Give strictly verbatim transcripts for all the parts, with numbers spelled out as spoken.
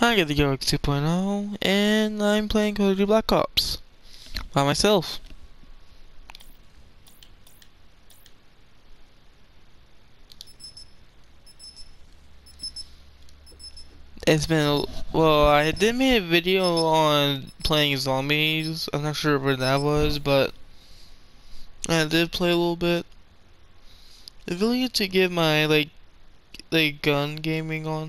I get the York 2.0, and I'm playing Call of Duty Black Ops by myself. It's been a, well, I did make a video on playing zombies. I'm not sure where that was, but I did play a little bit. It's really good to get my like like gun gaming on.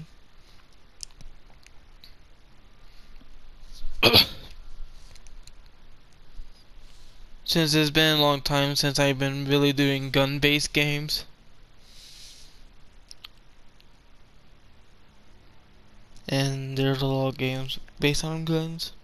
Since it's been a long time since I've been really doing gun-based games. And there's a lot of games based on guns.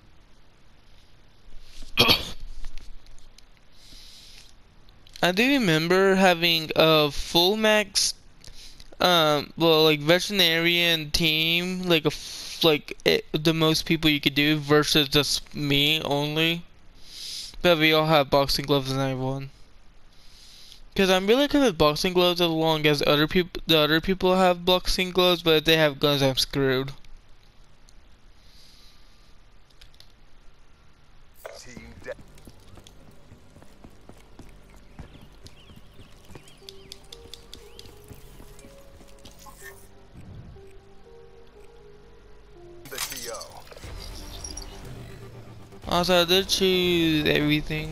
I do remember having a full max, um, well, like veterinarian team, like a f like it, the most people you could do versus just me only. But we all have boxing gloves and I won. Cause I'm really good with boxing gloves as long as other people, the other people have boxing gloves, but if they have guns, I'm screwed. Team the T O. Also, I did choose everything.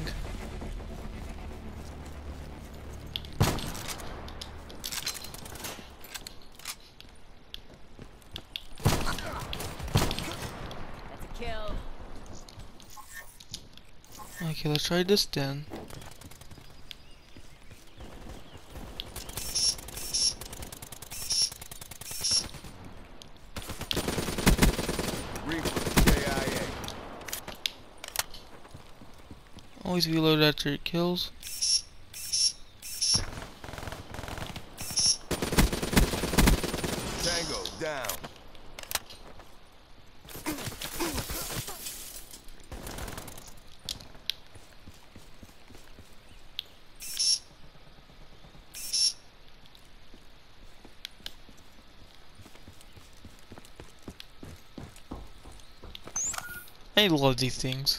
Kill. Okay, let's try this then. Always reload after it kills. Tango down. I love these things.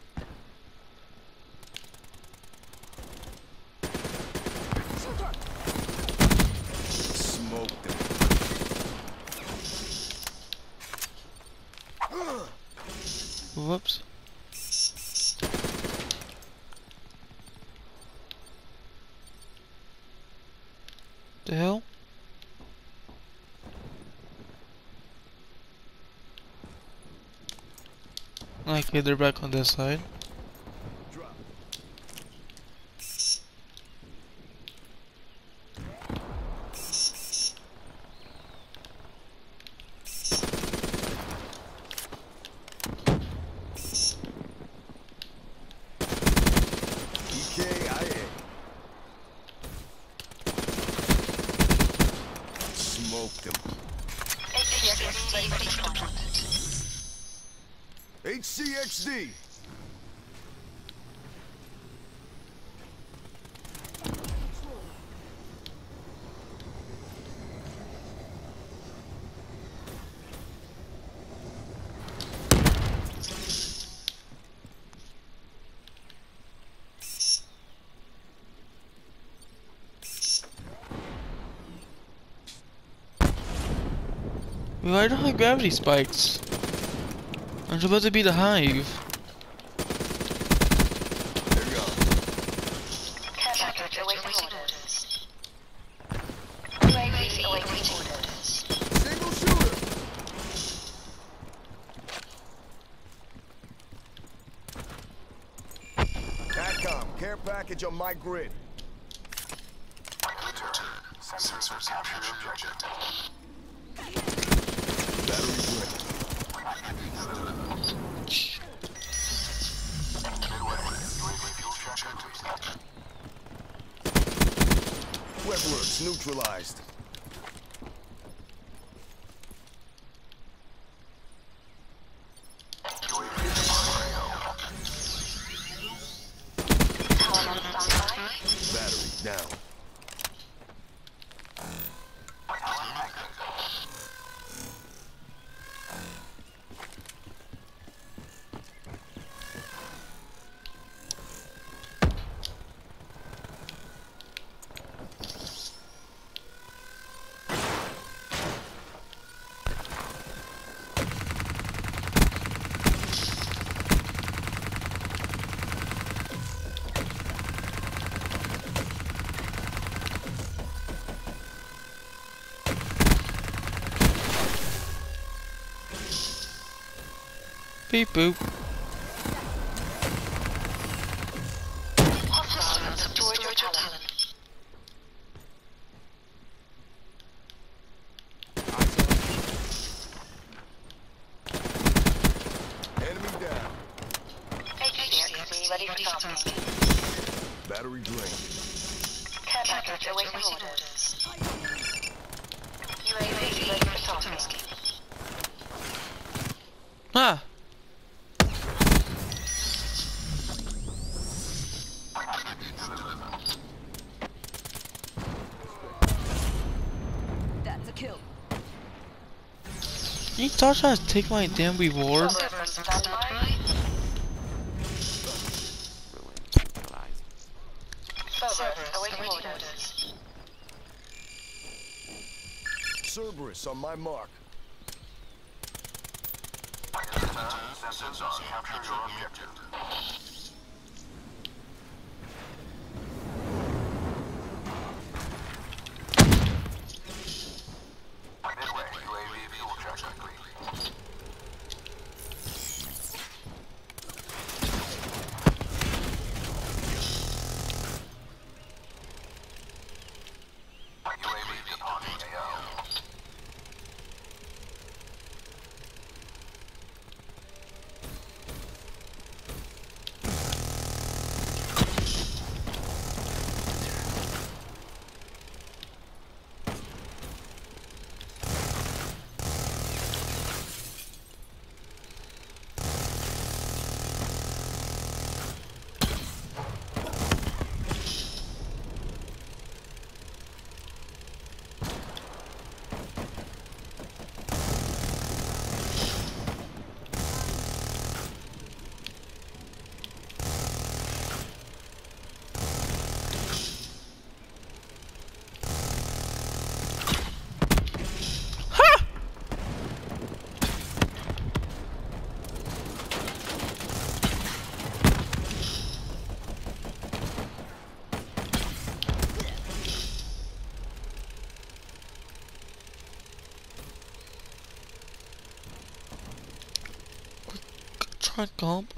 Smoked them. Whoops. The hell? Okay, they're back on this side. Drop. E K I A. Smoked them. H C X D. Why don't I have gravity spikes? I'm supposed to be the hive. There you go. Single shooter. TACCOM, care package on my grid. Sensors capture objective. Battery ready. Webworks neutralized. Battery down. Beep boop. Hostiles have destroyed your talent. Enemy down. H C X ready for tasking. Battery drained. Care package awaiting orders. U A V ready for tasking. Ah. That's a kill. You start trying to take my damn reward? Server standby. Server awaiting orders. Cerberus on my mark. Sensors on. Capture your objective. Midway, U A V fuel check complete. U A V on A O. Try comp.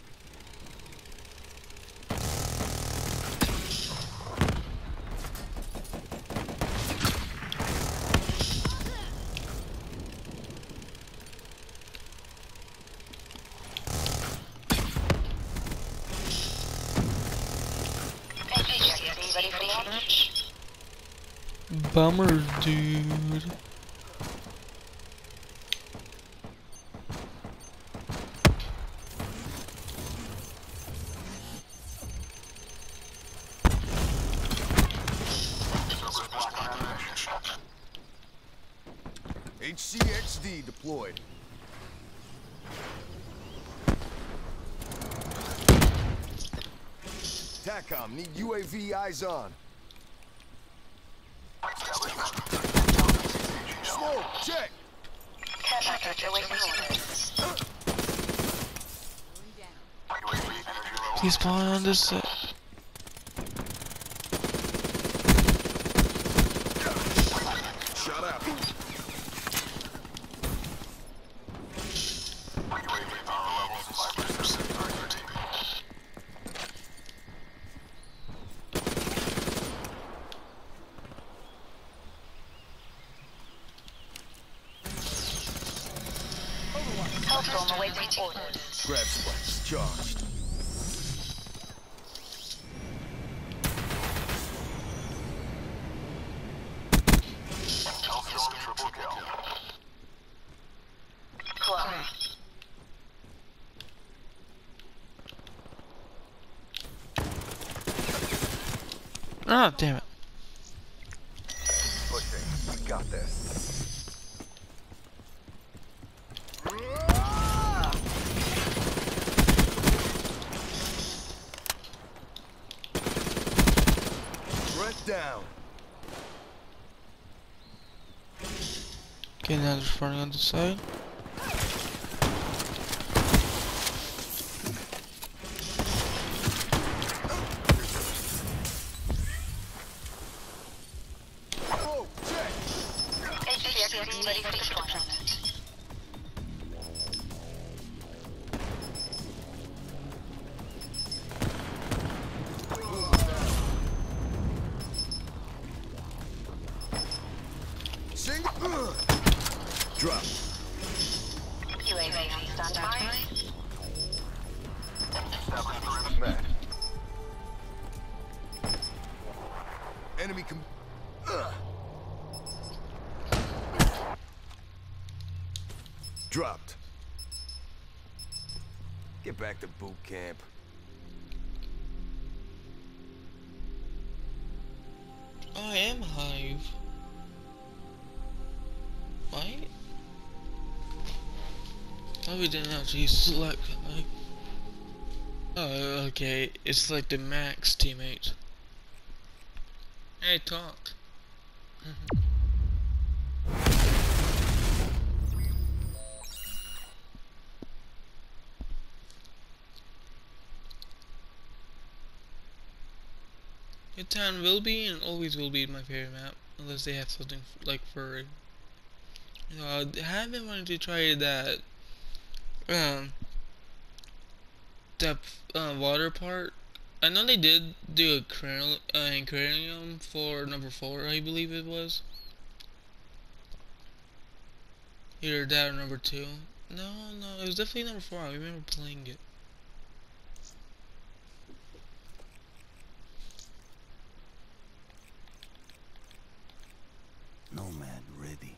Ready for launch? Bummer, dude. H C X D deployed. TACOM, need U A V eyes on. Smoke, check. Care package awaiting orders. Please spawn on this set. Shut up. Hellstorm awaiting orders. Grab spikes, charged. Hellstorm triple kill. Clone. Ah, damn it. Pushing. We got this. Threat down. Okay, now just running on the side. Oh, check. H C X ready for deployment. stand by. Met. Enemy com- Ugh. Dropped. Get back to boot camp. I am Hive. Right? Oh, we didn't actually select Hive. Oh, okay. It's like the Max teammate. Hey, talk. Newtown will be and always will be my favorite map, unless they have something f like for. You know, I haven't wanted to try that. Um, that uh, water part. I know they did do a cranium, uh, cranium for number four, I believe it was. Either that or number two. No, no, it was definitely number four. I remember playing it. Nomad ready.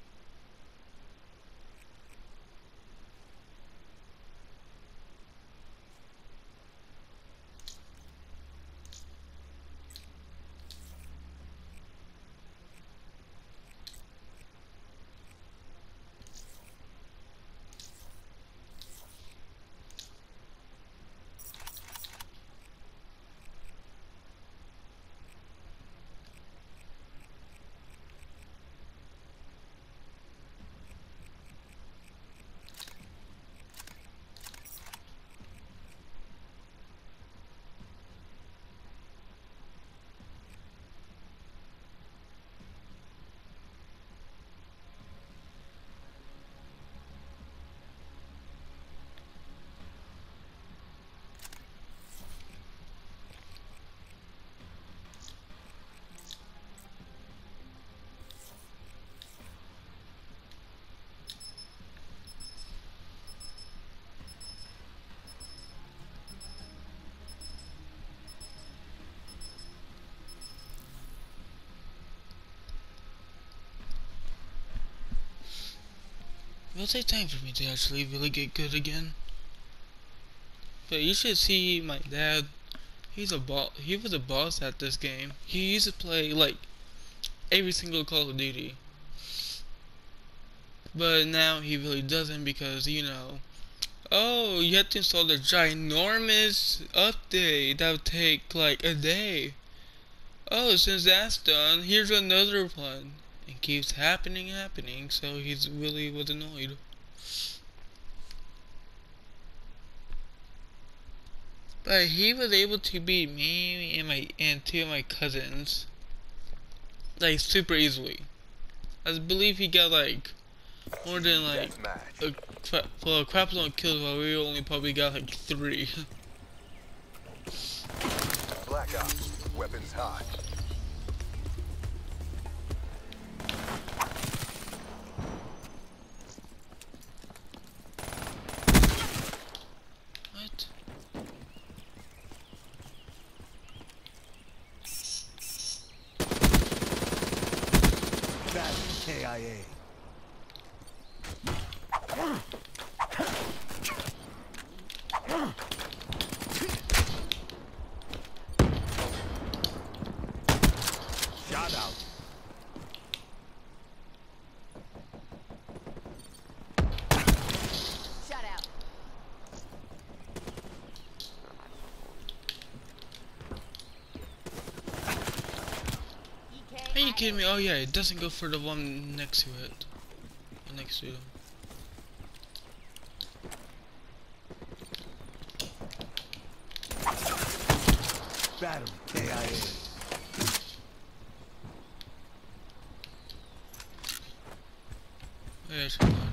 It'll take time for me to actually really get good again. But you should see my dad. He's a boss. He was a boss at this game. He used to play like every single Call of Duty. But now he really doesn't because, you know, oh, you have to install the ginormous update that would take like a day. Oh, since that's done, here's another one. It keeps happening, happening, so he's really was annoyed. But he was able to beat me and my and two of my cousins like super easily. I believe he got like more than like a crap, well, a crap load of kills, while we only probably got like three. Black Ops. Weapons hot. What? That's K I A. Shot out. Shut out. Are you kidding me? Oh yeah, it doesn't go for the one next to it. Or next to them. Battery. K I A. Oh, yeah, come on.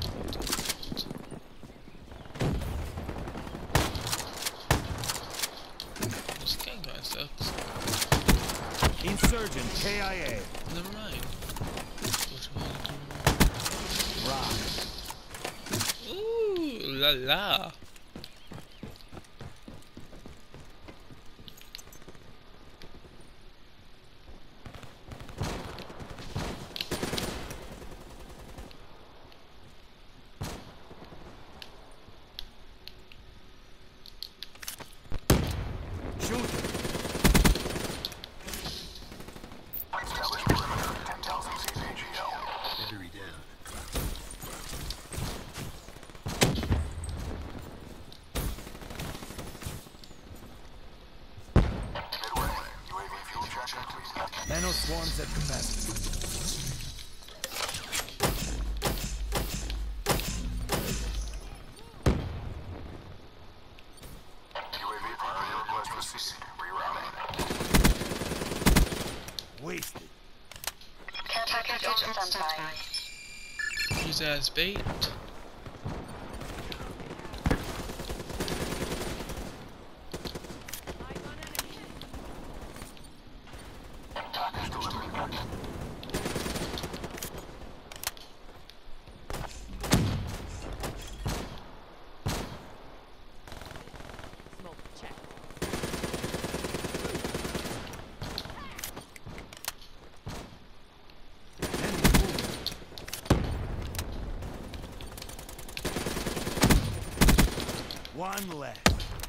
This gun guy sucks. Insurgent. K I A. Never mind. Which one? Rock. Ooh, la la. Shoot! Battery down. Nano swarms at capacity. Wasted. Care package on standby. Use that as bait. Smoke check. One less.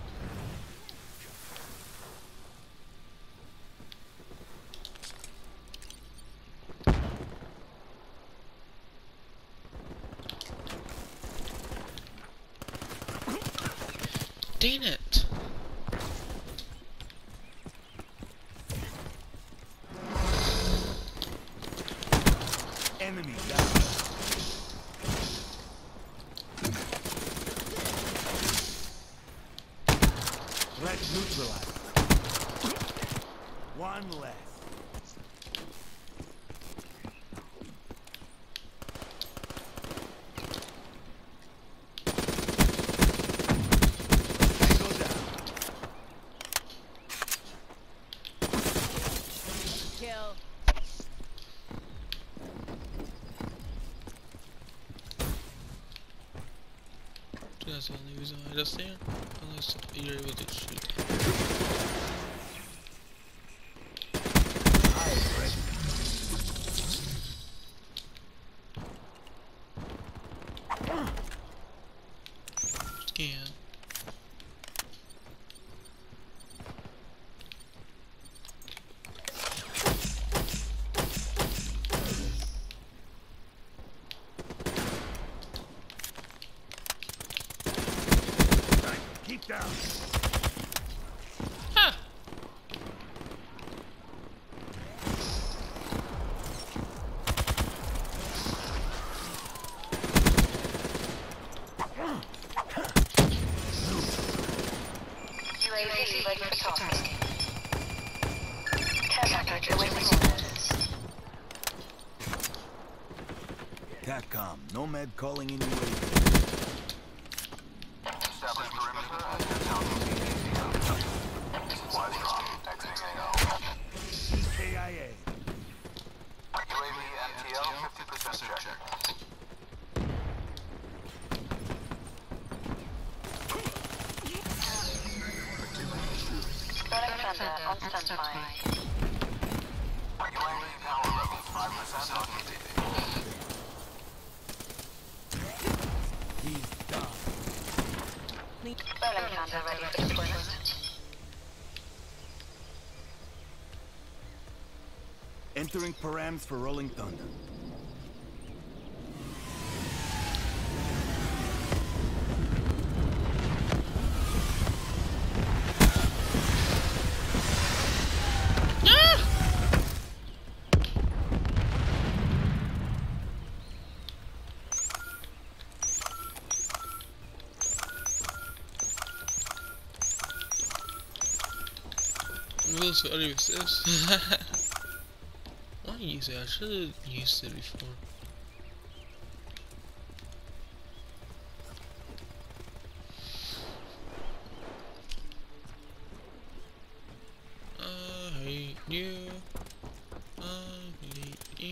Dang it. Enemy down. Threat neutralized. One less. Tango down. Kill. That's the only reason I just stand. Unless you're able to shoot. Eyes ready. Scan. Keep down. Ha! U A V ready for task. Care package awaiting orders. TACCOM, Nomad calling in U A V. Establish perimeter and Wise drop, exiting A O. A I A. U A V M T L fifty percent check. Relic Thunder on standby. U A V power level five percent on E D. He's done. Relic Thunder ready for deployment. Entering params for Rolling Thunder. I'm really sorry with this. Why use it? I should have used it before. I hate you. I hate you.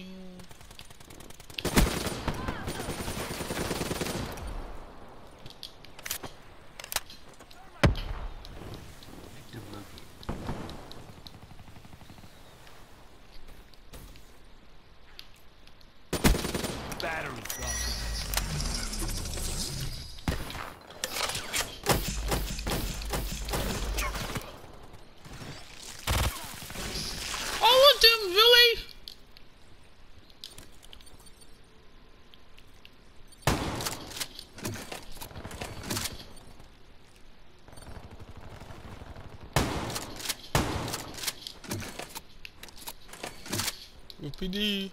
P D.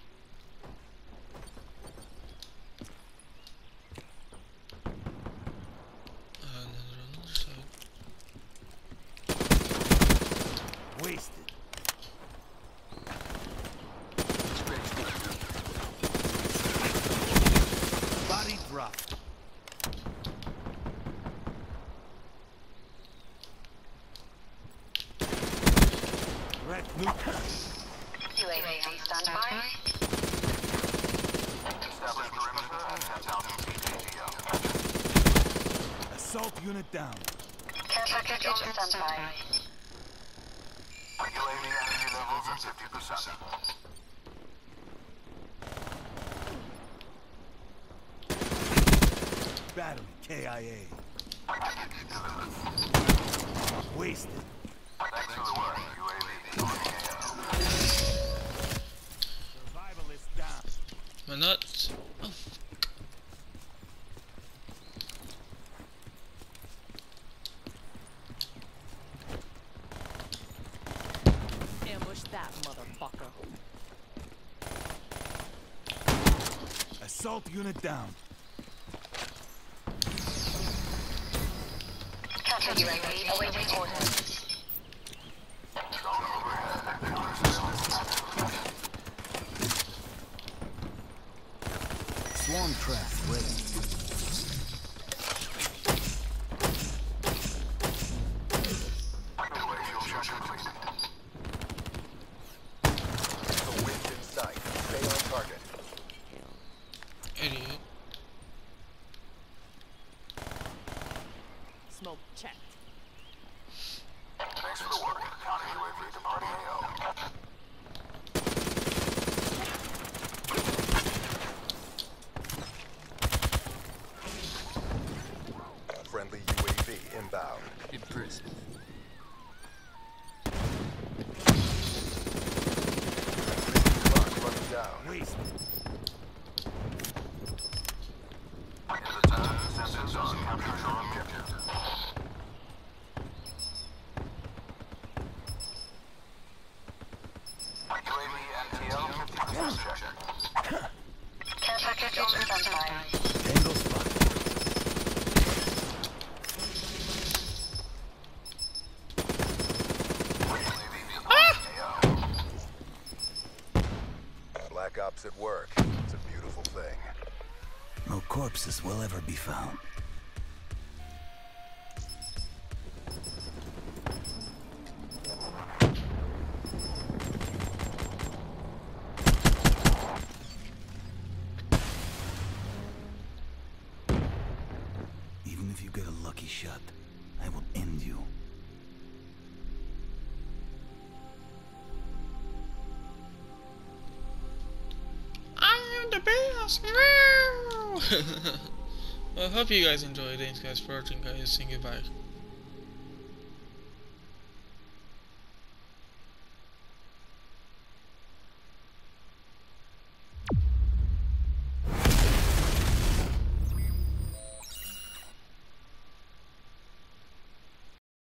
Uh, another on the other side. Wasted. Body drop. Red nuke. U A V on standby. Establish perimeter at ten thousand feet A T O. Assault unit down. Care package on standby. U A V energy levels at fifty percent. Battery K I A. Wasted. Thanks for the work, U A V on A O. Survivalist down. My nuts. Oh. Ambush that motherfucker. Assault unit down. Counter U A V awaiting orders. Swarm trap ready. The wind in sight. Stay on target. Idiot. Smoke checked. Thanks for the work. Counter U A V departing A O. Friendly U A V inbound. Impressive. Clock running down. Wasted. In the time, sensors on capture your objective. U A V N T L fifty percent check. Care package on standby. Tango spot. Black Ops at work. It's a beautiful thing. No corpses will ever be found. Even if you get a lucky shot, I will end you. I am the best. Well, I hope you guys enjoyed. Thanks guys for watching, guys. Say goodbye.